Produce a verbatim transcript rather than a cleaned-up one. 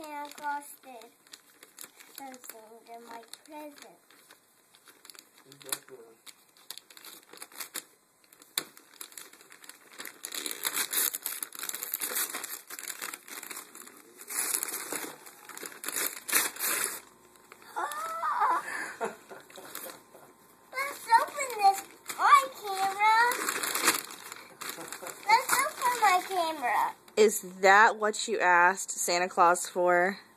Santa Claus did something to my present. Exactly. Oh, let's open this my camera. Let's open my camera. Is that what you asked Santa Claus for?